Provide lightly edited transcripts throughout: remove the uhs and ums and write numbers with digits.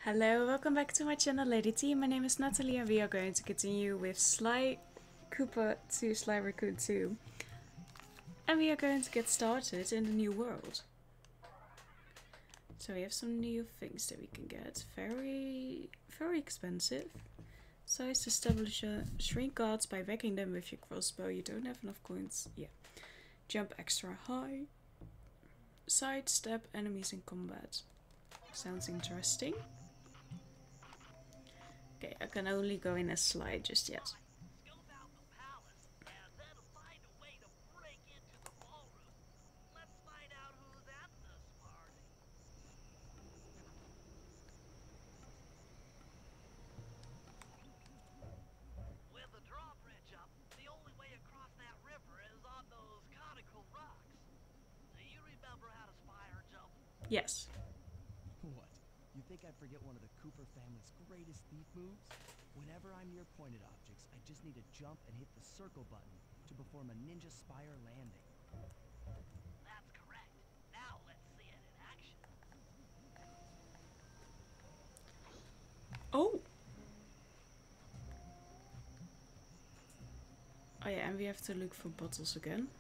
Hello, welcome back to my channel, Lady T. My name is Nathalie and we are going to continue with Sly Koopa 2, Sly Raccoon 2. And we are going to get started in the new world. So we have some new things that we can get. Very expensive. Size establisher. Shrink guards by whacking them with your crossbow. You don't have enough coins. Yeah. Jump extra high. Sidestep enemies in combat. Sounds interesting. Okay, I can only go in as Sly just yet. Yes. What? You think I'd forget one of the Cooper family's greatest thief moves? Whenever I'm near pointed objects, I just need to jump and hit the circle button to perform a ninja spire landing. That's correct. Now let's see it in action. Oh! Oh yeah, and we have to look for bottles again.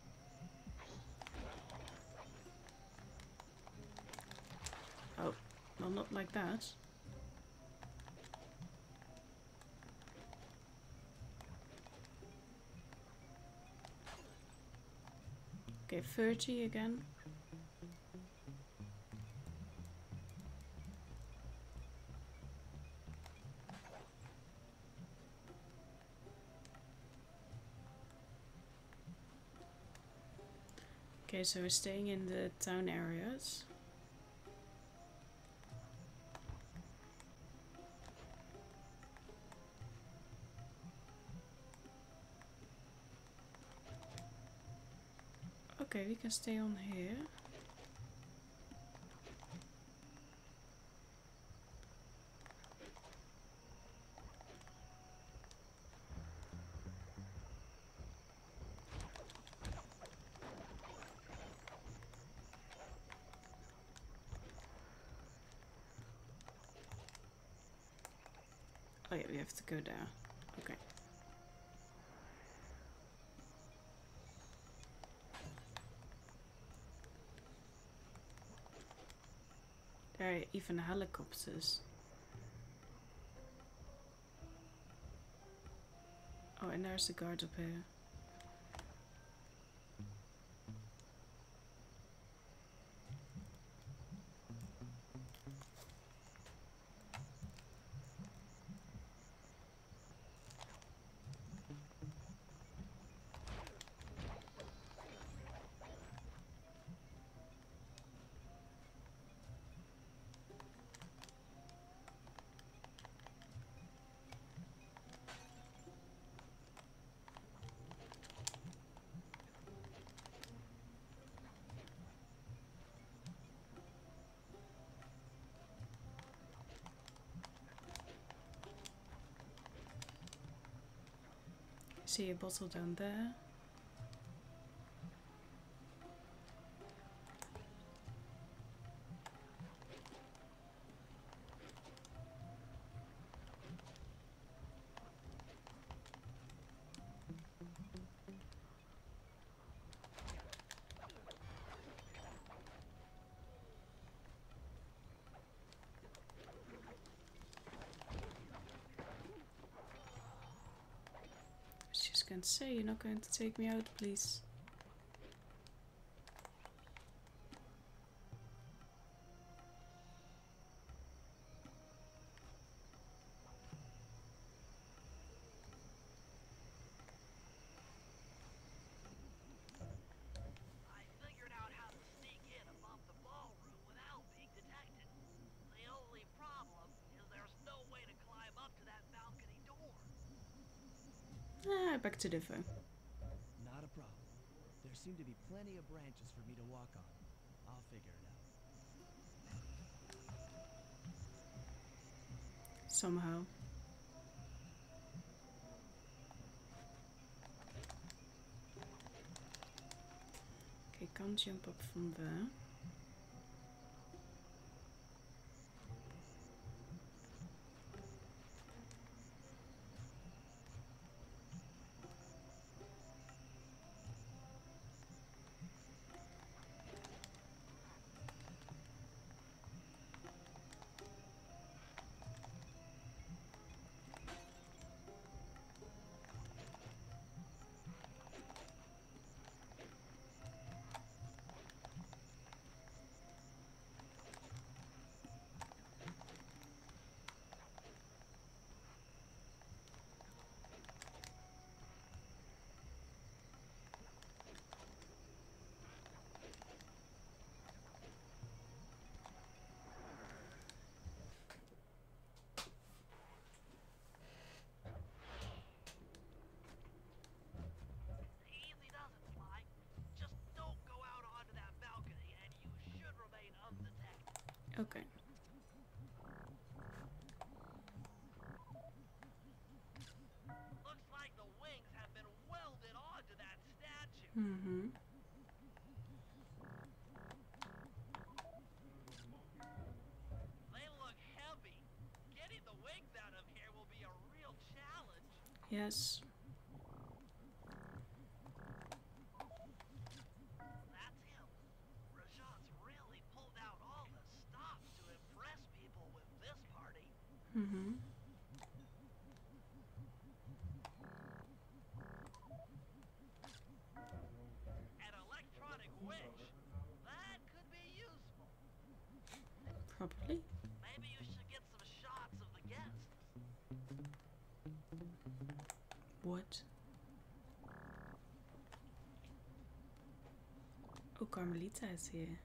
Oh, well, not like that. Okay, 30 again. Okay, so we're staying in the town areas. Okay, we can stay on here. Oh yeah, we have to go there. Okay. There are even helicopters. Oh, and there's the guard up here. See a bottle down there. Just gonna say, you're not going to take me out, please. I figured out how to sneak in above the ballroom without being detected. The only problem is there's no way to climb up to that balcony door. Ah, back to the phone. Not a problem. There seem to be plenty of branches for me to walk on. I'll figure it out. Somehow. Okay, can't jump up from there. Okay. Looks like the wings have been welded onto that statue. Mm-hmm. They look heavy. Getting the wings out of here will be a real challenge. Yes. That's him. Rajan's really pulled out all the stops to impress people with this party. Mm-hmm. An electronic wish. That could be useful. Probably. Maybe you should get some shots of the guests. What? Oh, Carmelita is here.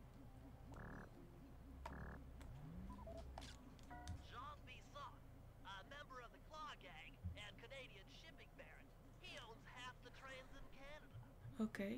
Jean Bisson, a member of the Claw Gang and Canadian shipping baron. He owns half the trains in Canada. Okay.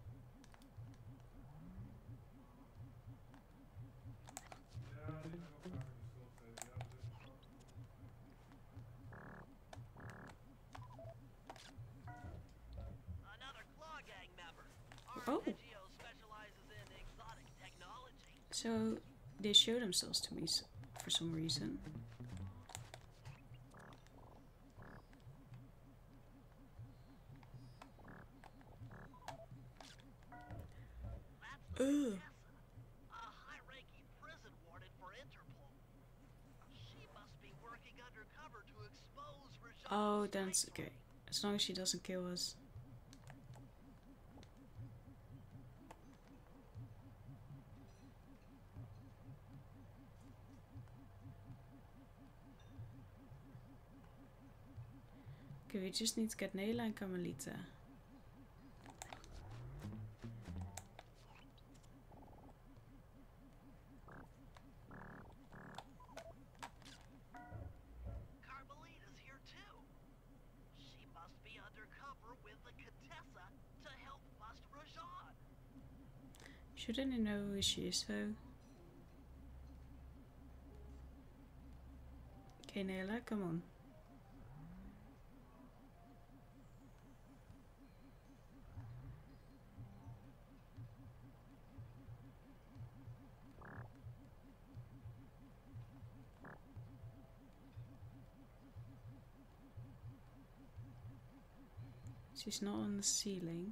Another Claw Gang member. Oh. Arpeggio specializes in exotic technology. So they show themselves to me for some reason. That's Tessa, a high-ranking prison warden for Interpol. She must be working undercover to expose Rajan's Oh, then it's strength. okay. As long as she doesn't kill us. Okay, we just need to get Nela and Carmelita. Carmelita's here too. She must be undercover with the Contessa to help bust Rajan. Shouldn't I know who she is though? Okay, Nela, come on. She's not on the ceiling.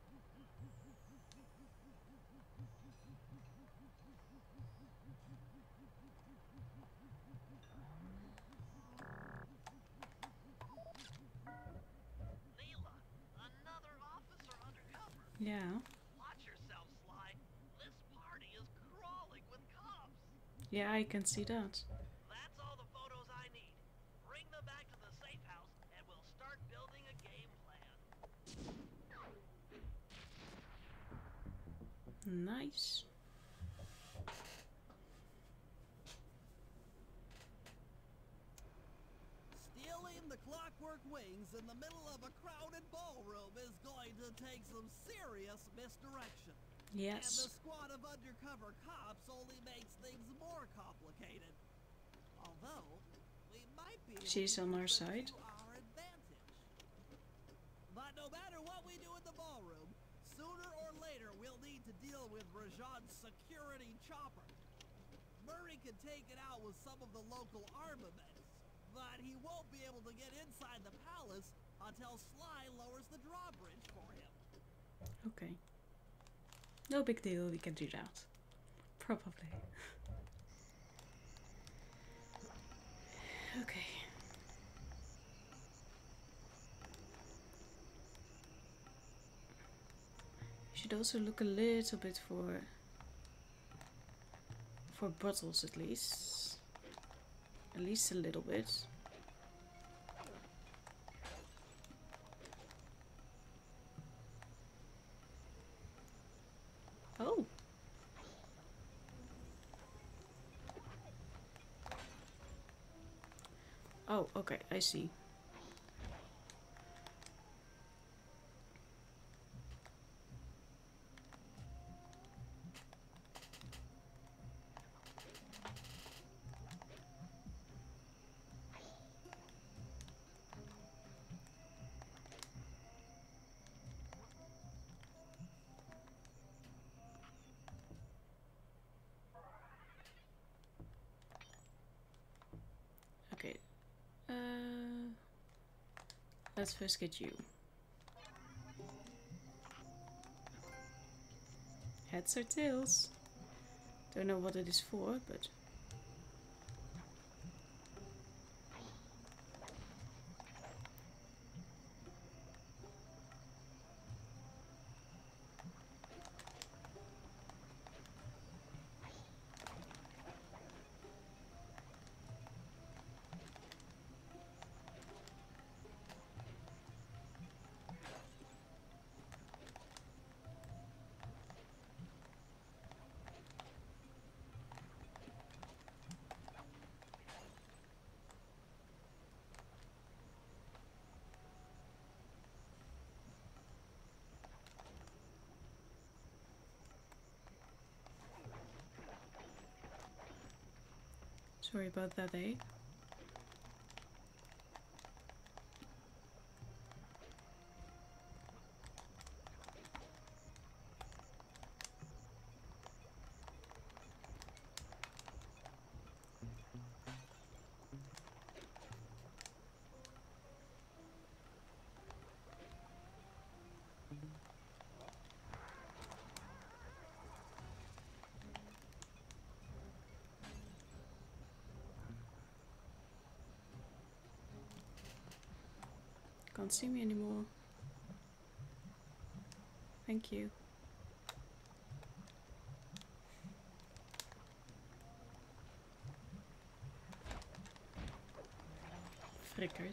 Leela, another officer undercover. Yeah. Watch yourself, Sly. This party is crawling with cops. Yeah, I can see that. That's all the photos I need. Bring them back to the safe house and we'll start building a game plan. Nice. Stealing the clockwork wings in the middle of a crowded ballroom is going to take some serious misdirection. And the Yes. squad of undercover cops only makes things more complicated. Although, we might be able She's to on our use them side. to our advantage. But no matter what we do in the ballroom, sooner or later we'll need to deal with Rajan's security chopper. Murray can take it out with some of the local armaments, but he won't be able to get inside the palace until Sly lowers the drawbridge for him. Okay. No big deal, we can do that. Probably. Okay. Should also look a little bit for bottles at least. At least a little bit. Oh. Oh, okay, I see. Let's first get you. Heads or tails? Don't know what it is for, but... Sorry about that, eh? Can't see me anymore. Thank you. Frikkerd.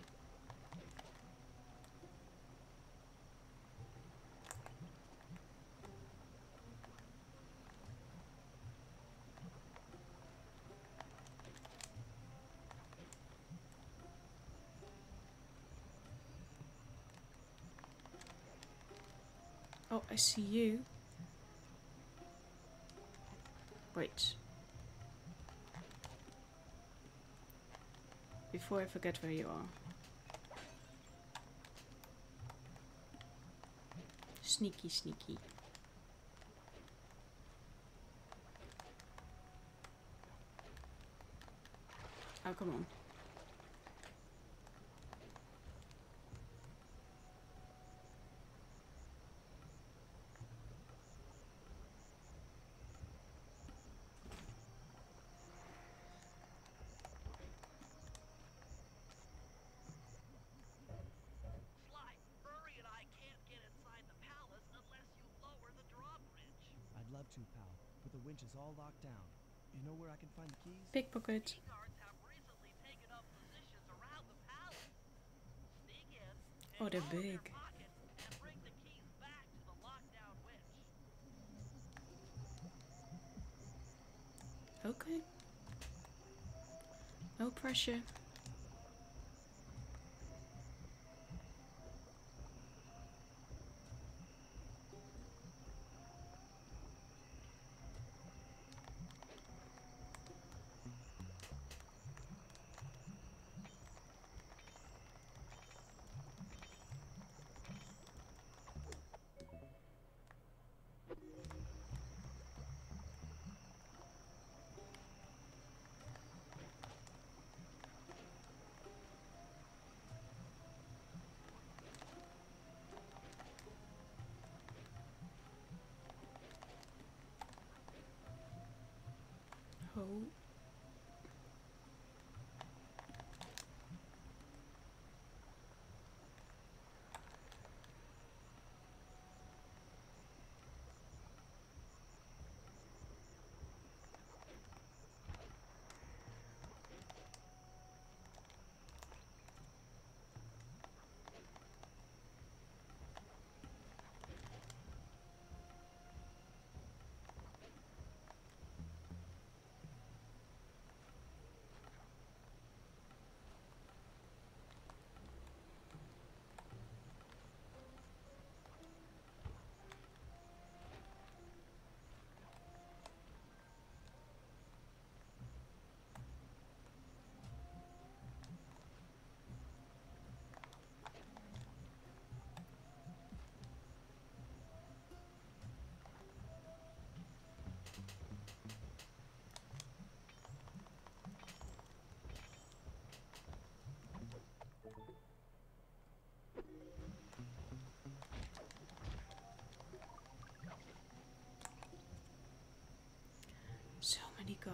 Oh, I see you. Wait. Before I forget where you are. Sneaky, sneaky. Oh, come on. Sly, Murray and I can't get inside the palace unless you lower the drawbridge. I'd love to, pal, but the winch is all locked down. You know where I can find the keys? Pickpocket. Key guards have recently taken up positions around the palace. Sneak in, Oh, take they're all of their big. pockets, and bring the keys back to the lockdown winch. Okay. No pressure.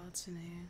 cards in here.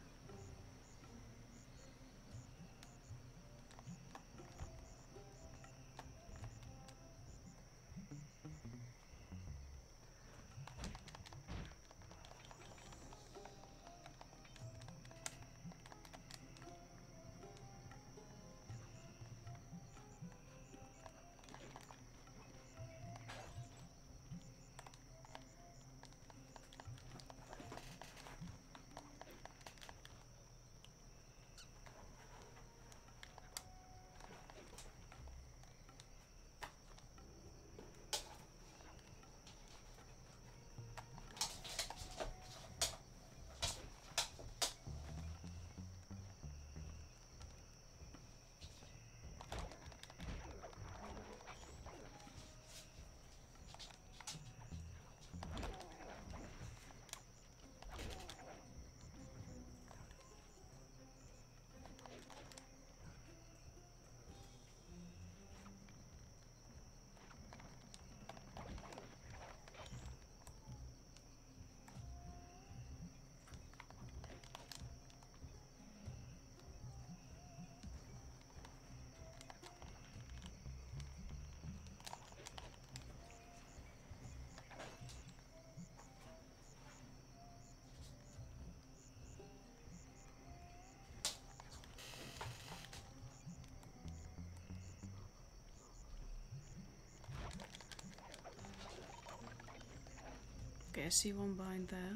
Okay, I see one bind there.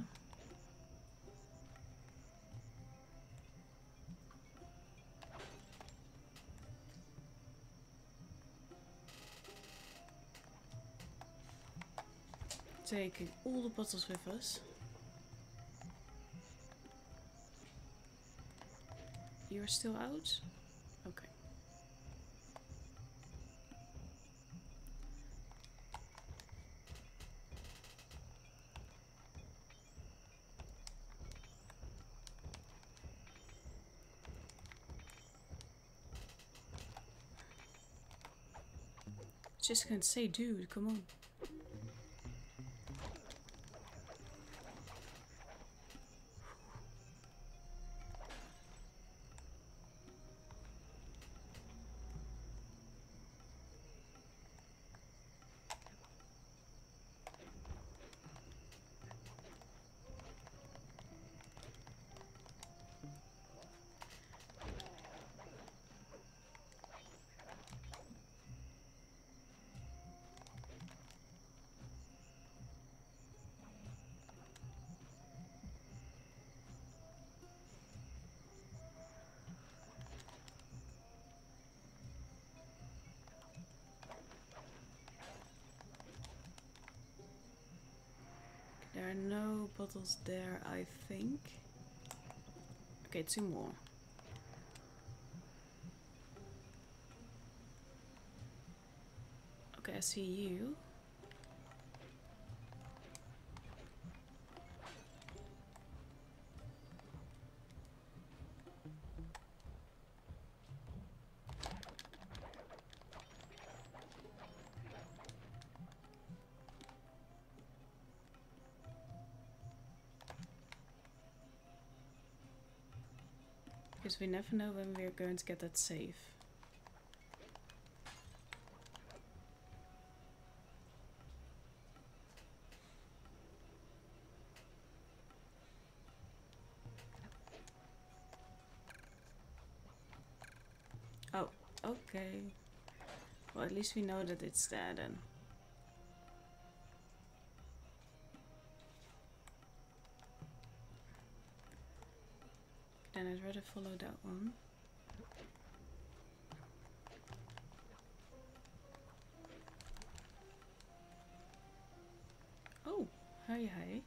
Taking all the bottles with us. You're still out? Okay. Just gonna say, dude, come on. There are no bottles there, I think. Okay, 2 more. Okay, I see you. Because we never know when we're going to get that safe. Oh, okay. Well, at least we know that it's there then. Then I'd rather follow that one. Oh, hi hi.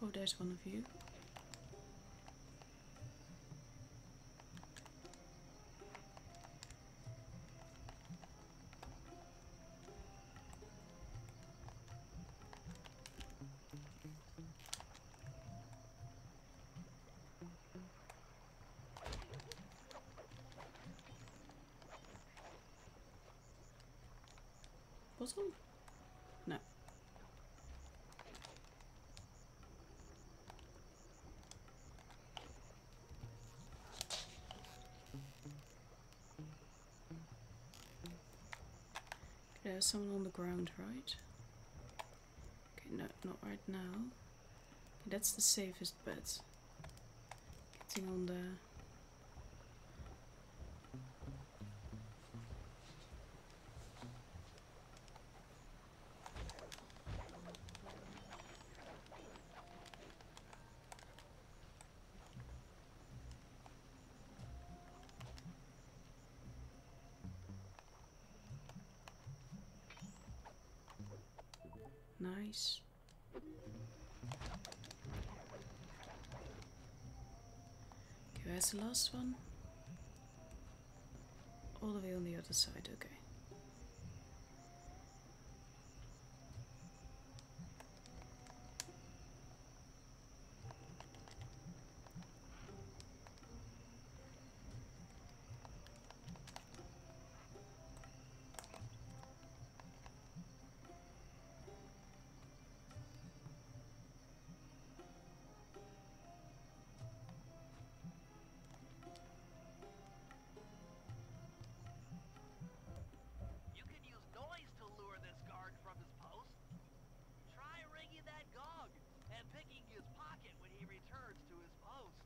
Oh, there's one of you. Bottom? No. There's someone on the ground, right? Okay, no, not right now. Okay, that's the safest bet. Getting on there. Nice. Okay, where's the last one? All the way on the other side, okay. You can use noise to lure this guard from his post. Try ringing that gong and picking his pocket when he returns to his post.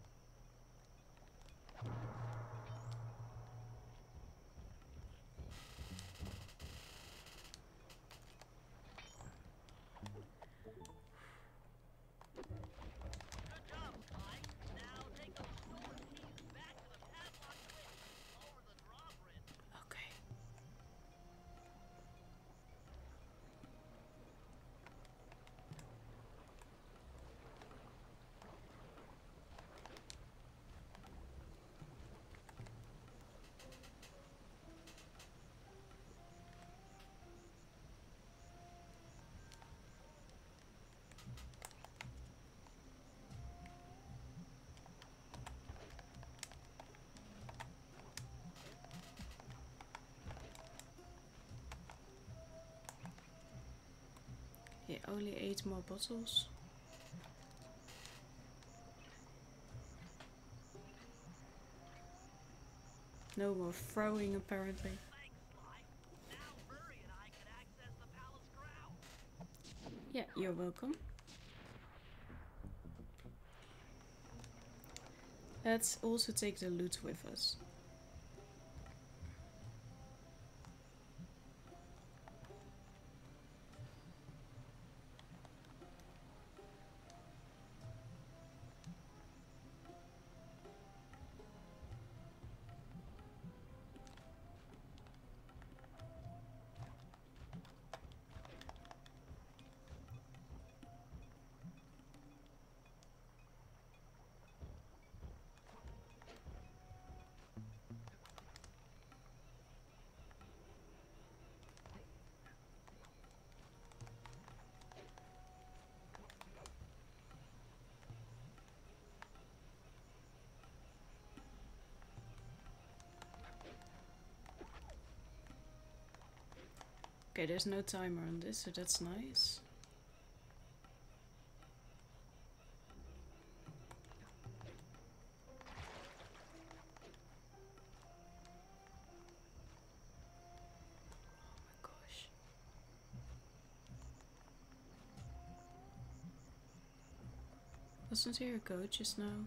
Good job, Spy. Now take those stolen keys back to the padlock switch over the drawbridge. Okay. Yeah, only 8 more bottles. No more throwing, apparently. Thanks, Sly. Now Murray and I can access the palace grounds. Yeah, you're welcome. Let's also take the loot with us. Okay, there's no timer on this, so that's nice. Oh my gosh. Wasn't here a goat just now?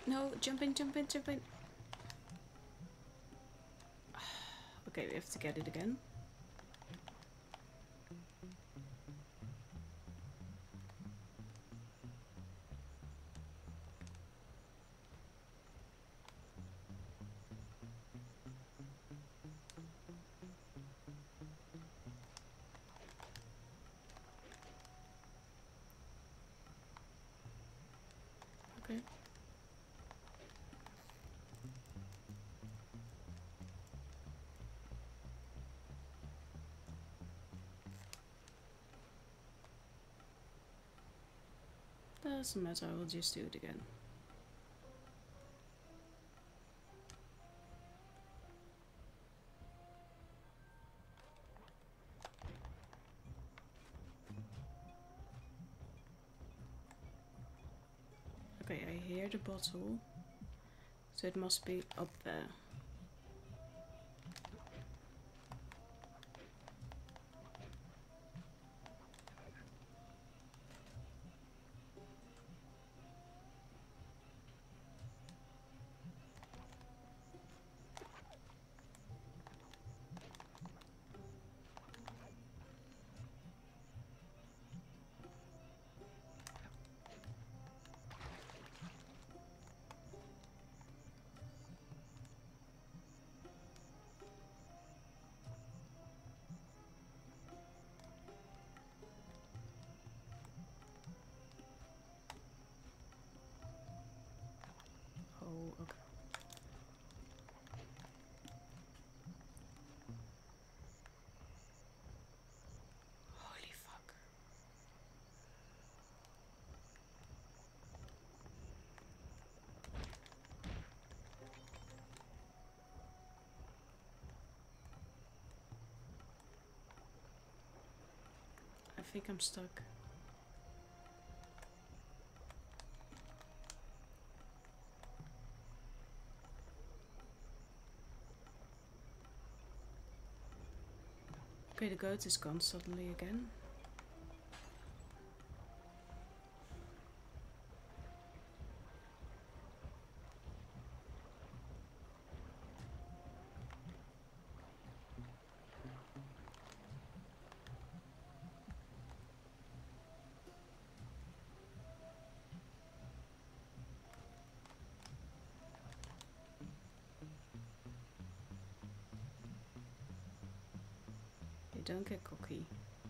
No, jump in, jump in, jump in. Okay, we have to get it again. Okay. Doesn't matter, I will just do it again. Okay, I hear the bottle, so it must be up there. Oh, okay. Holy fuck. I think I'm stuck. Okay, the goat is gone suddenly again. They don't get cocky.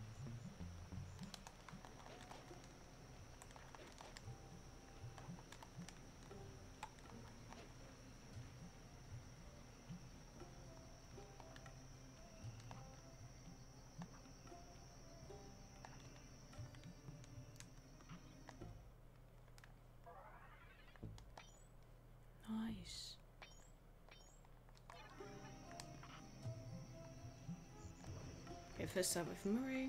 Nice. Okay, first start with Murray.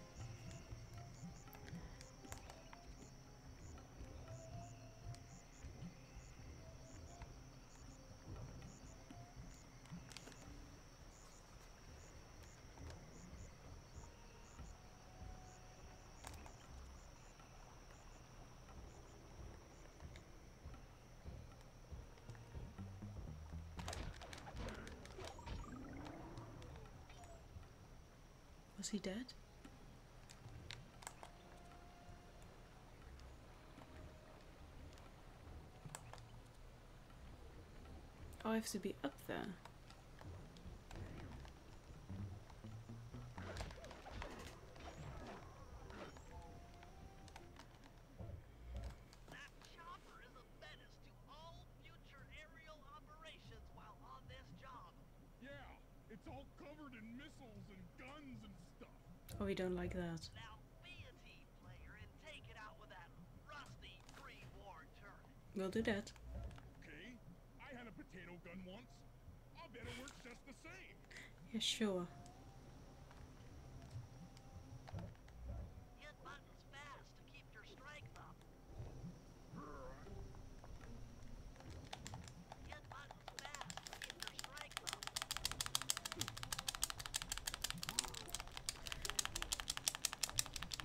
Was he dead? Oh, I have to be up there. That chopper is a menace to all future aerial operations while on this job. Yeah, it's all covered in missiles and guns and stuff. Oh, we don't like that. Now be a team player and take it out with that rusty pre-war turret. We'll do that. Okay, I had a potato gun once. I'll bet it works just the same. Yeah, sure. Hit buttons fast to keep your strength up. Hit buttons fast to keep your strength up.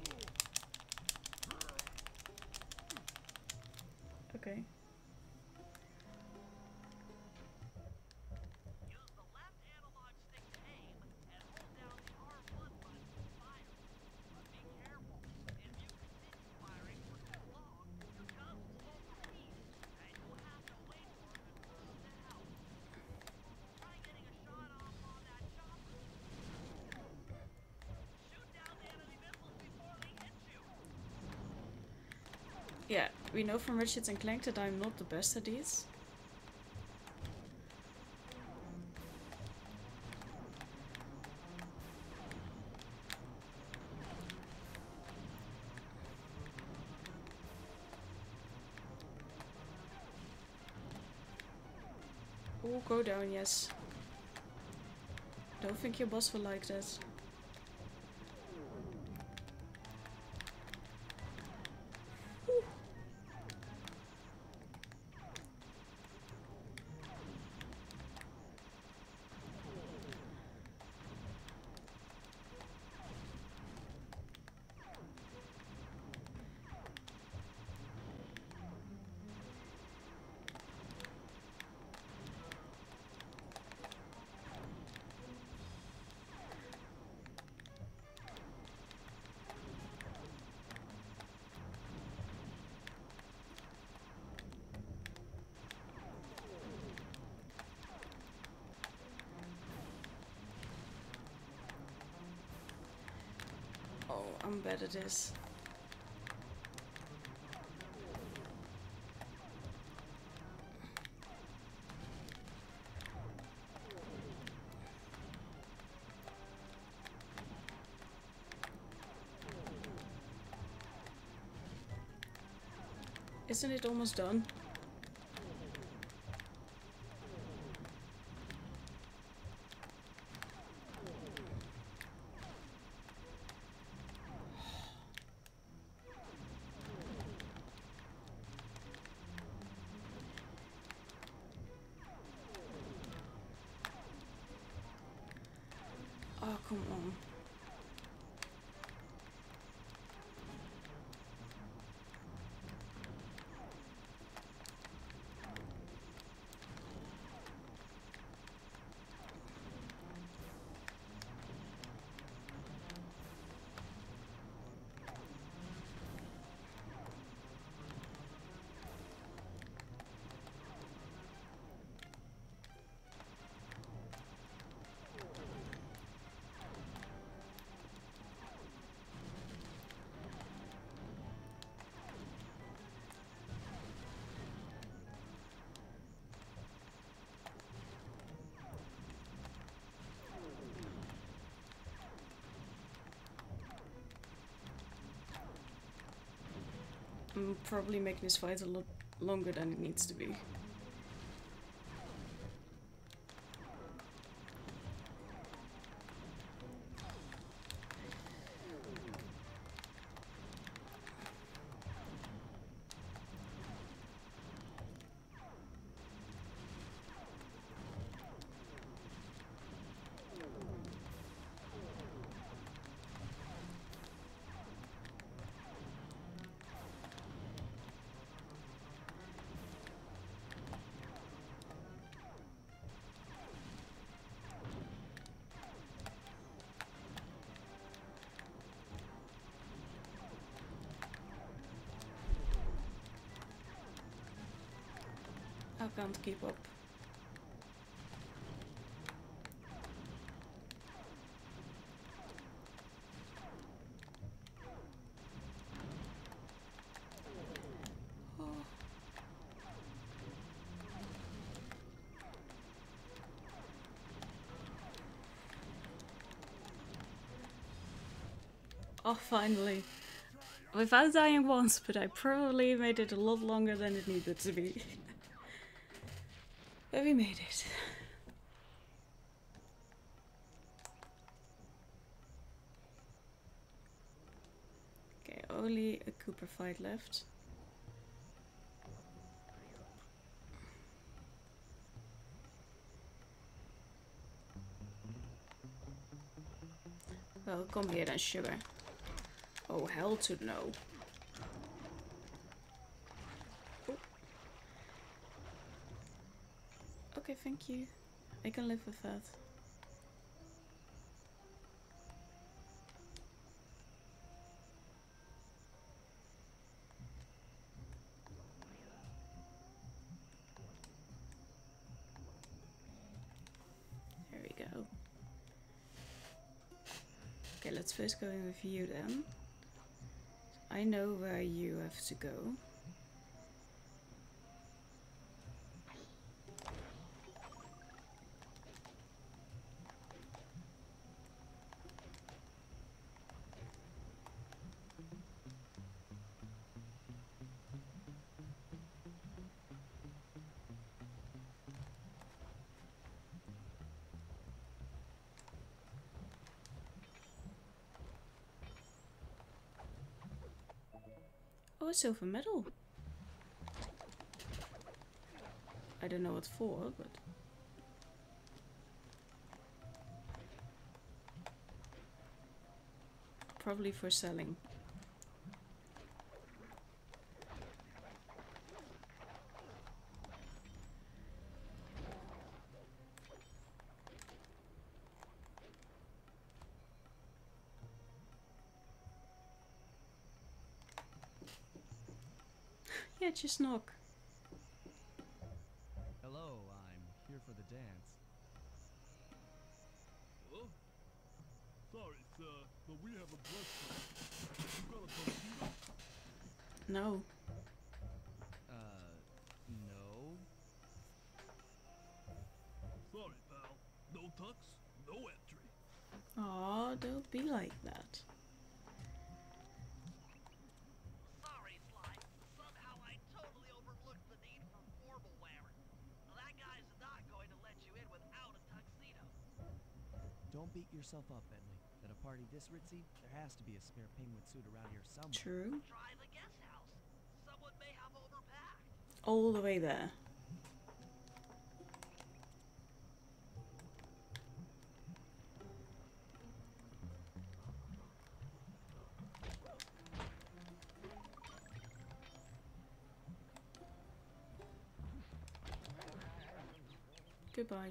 Okay. Yeah, we know from Ratchet and Clank that I'm not the best at these. Oh, go down, yes. Don't think your boss will like that. Oh, I'm bad at this. Isn't it almost done? Oh, come on. I'm probably making this fight a lot longer than it needs to be. I can't keep up. Oh. Oh, finally. Without dying once, but I probably made it a lot longer than it needed to be. But we made it. Okay, only a Cooper fight left. Well, come here then, sugar. Oh, hell to no. Oh. Okay, thank you. I can live with that. There we go. Okay, let's first go in with you then. I know where you have to go. Oh, a silver medal. I don't know what for, but... Probably for selling. Yeah, just knock. Hello, I'm here for the dance. Huh? Sorry, sir, but we have a blood test. You got a tuxedo? No. No. Sorry, pal. No tux, no entry. Aw, don't be like that. Sorry, Sly. Somehow I totally overlooked the need for formal wear. That guy's not going to let you in without a tuxedo. Don't beat yourself up, Bentley. At a party this ritzy, there has to be a spare penguin suit around here somewhere. True. Try the guest house. Someone may have overpacked. All the way there. Goodbye.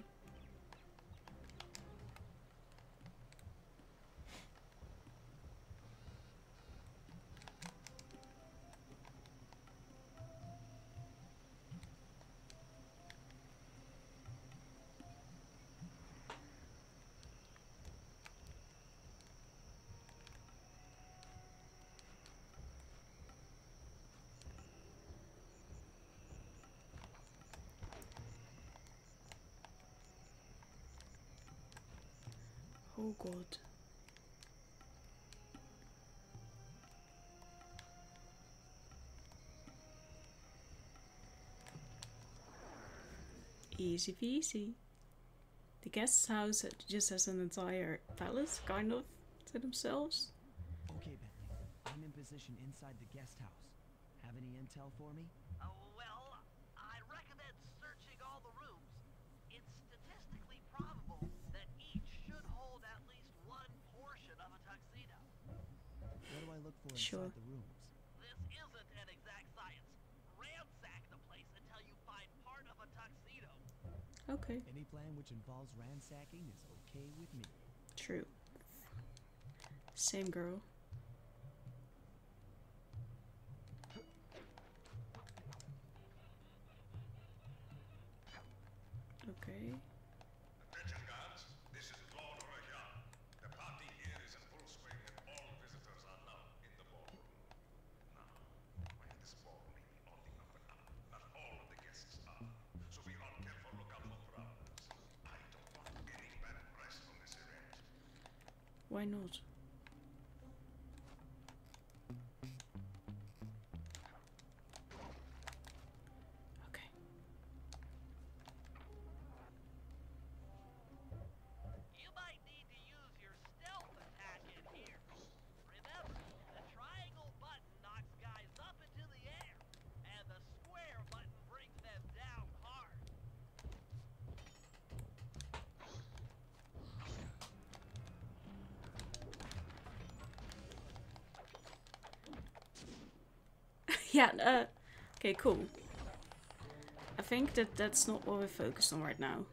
Oh god. Easy peasy. The guest house just has an entire palace, kind of, to themselves. Okay, Bentley. I'm in position inside the guest house. Have any intel for me? Well, I recommend searching all the rooms. It's statistically probable that each should hold at least one portion of a tuxedo. What do I look for Sure. inside the rooms? This isn't an exact science. Ransack the place until you find part of a tuxedo. Okay, Any plan which involves ransacking is okay with me. true. Same girl. Okay. Attention guards, this is Lord Raccoon. The party here is in full swing and all visitors are now in the ballroom. Now, while this ball may be oddly up and up, not all of the guests are. So be on careful lookout for prowlers. I don't want any bad press from this event. Why not? Okay. You might need to use your stealth attack in here. Remember, the triangle button knocks guys up into the air, and the square button brings them down hard. Yeah, okay, cool. I think that's not what we're focused on right now.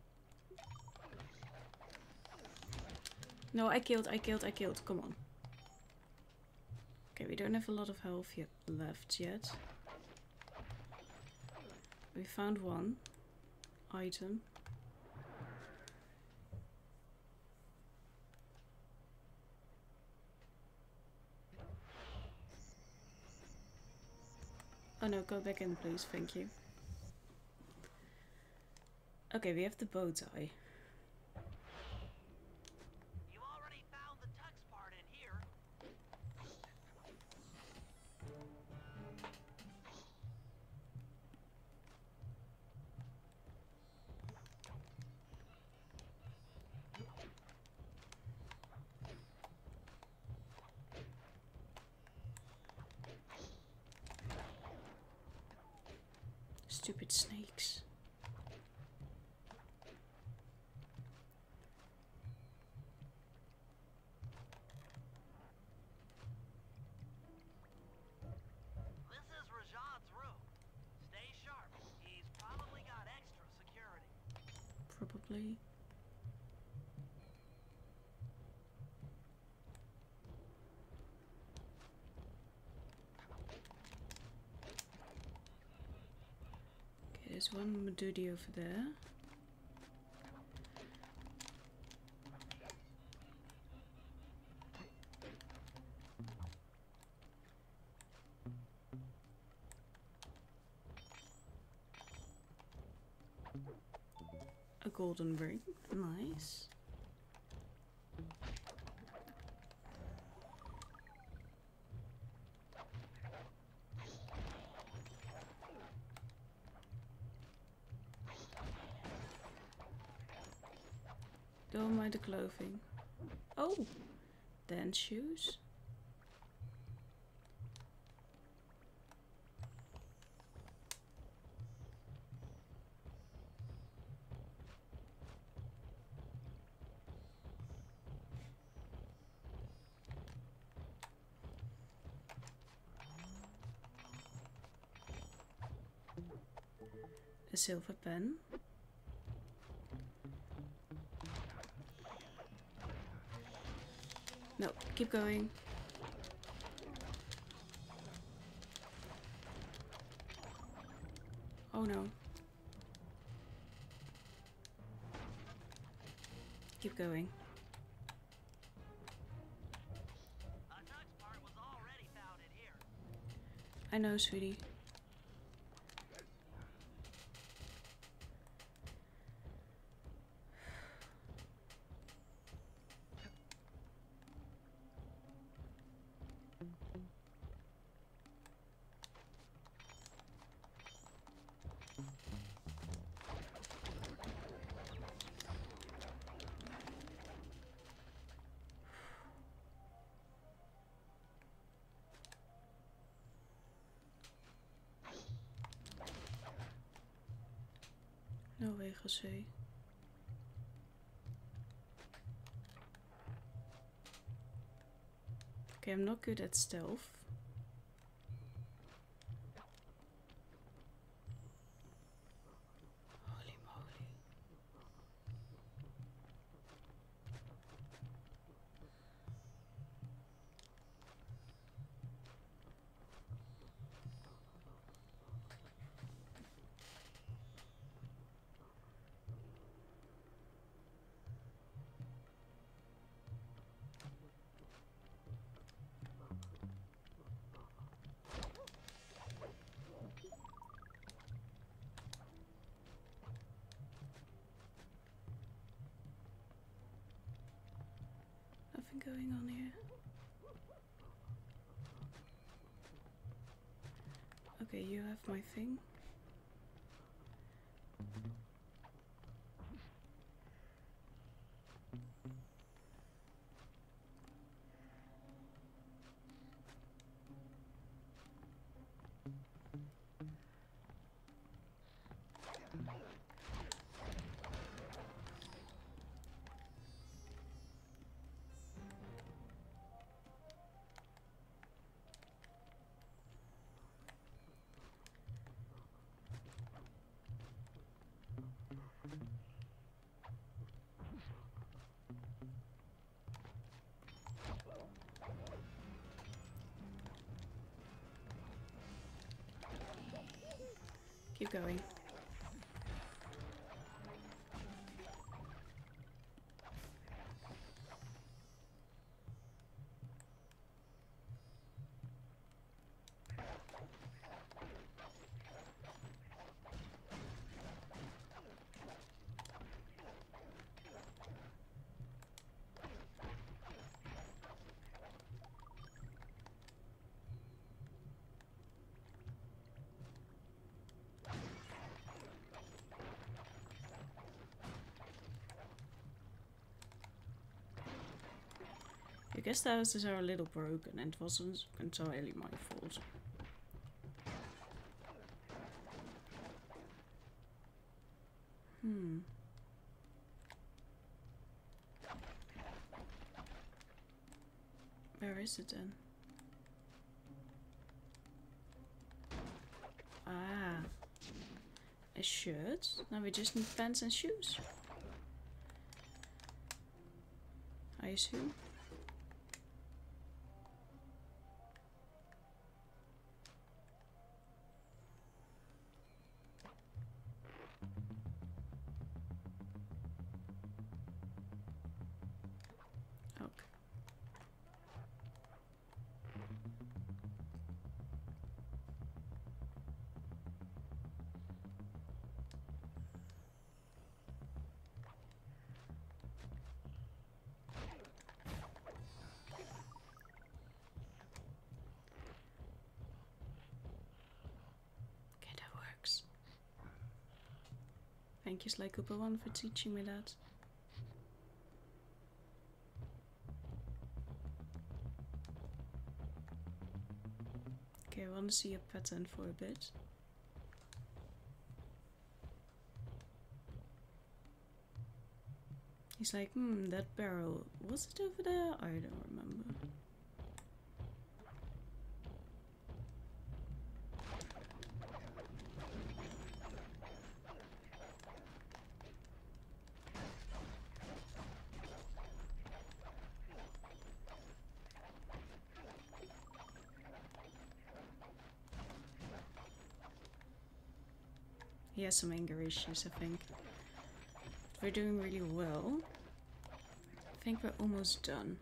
No, I killed. Come on. Okay, we don't have a lot of health left yet. We found one item. Oh no, go back in please, thank you. Okay, we have the bow tie. You already found the tux part in here. Stupid snakes. This is Rajad's room. Stay sharp. He's probably got extra security. Probably. Okay, there's one duty over there. A golden ring, nice. Don't mind the clothing. Oh, dance shoes. A silver pen. No, keep going. Oh no. Keep going. Tug's part was already founded here. I know, sweetie. No way, José. Okay, I'm not good at stealth. Holy moly. Nothing going on here. Okay, you have my thing. Keep going. I guess the houses are a little broken and it wasn't entirely my fault. Where is it then? Ah. A shirt? Now we just need pants and shoes. I assume. Okay. Okay, that works. Thank you, Sly Cooper 1, for teaching me that. Okay, I want to see a pattern for a bit. He's like, that barrel, was it over there? I don't remember. He has some anger issues, I think. But we're doing really well. I think we're almost done.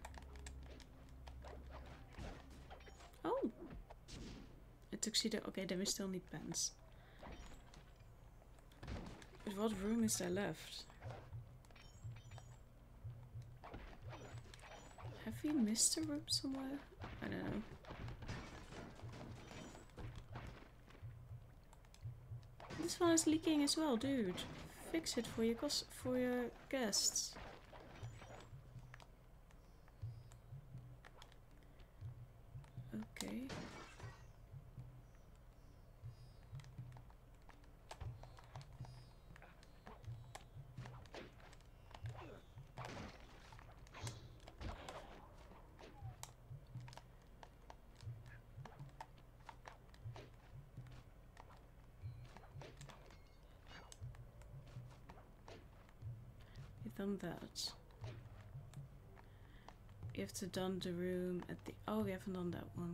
Oh! A tuxedo. Okay, then we still need pants. But what room is there left? Have we missed a room somewhere? I don't know. This one is leaking as well, dude. Fix it for your guests. Okay. Done that. You have to done the room at the... Oh, we haven't done that one.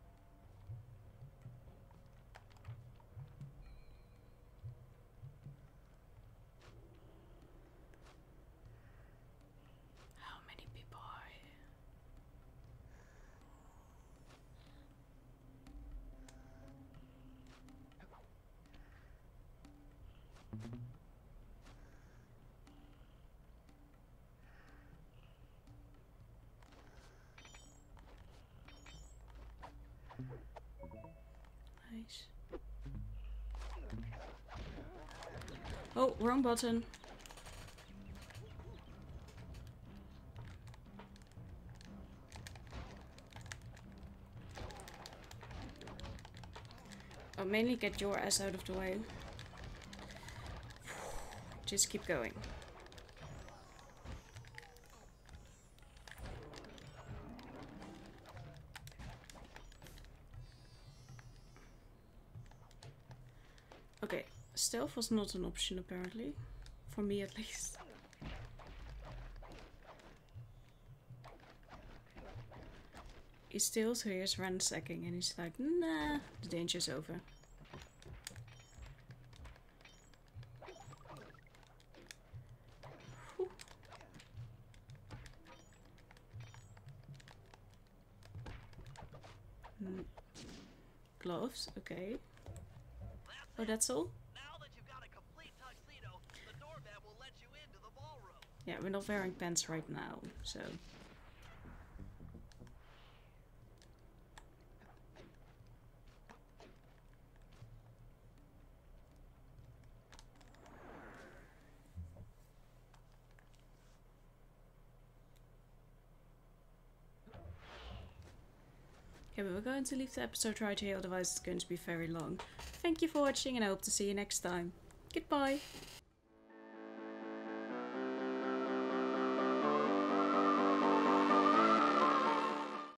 How many people are here? Nice. Oh, wrong button. I'll mainly get your ass out of the way. Just keep going. Okay, stealth was not an option apparently. For me at least. He still hears ransacking and he's like, nah, the danger's over. Whew. Gloves, okay. Oh, that's all? Now that you've got a complete tuxedo, the doorman will let you into the ballroom. Yeah, we're not wearing pants right now, so... Okay, but we're going to leave the episode right here, otherwise it's going to be very long. Thank you for watching and I hope to see you next time. Goodbye!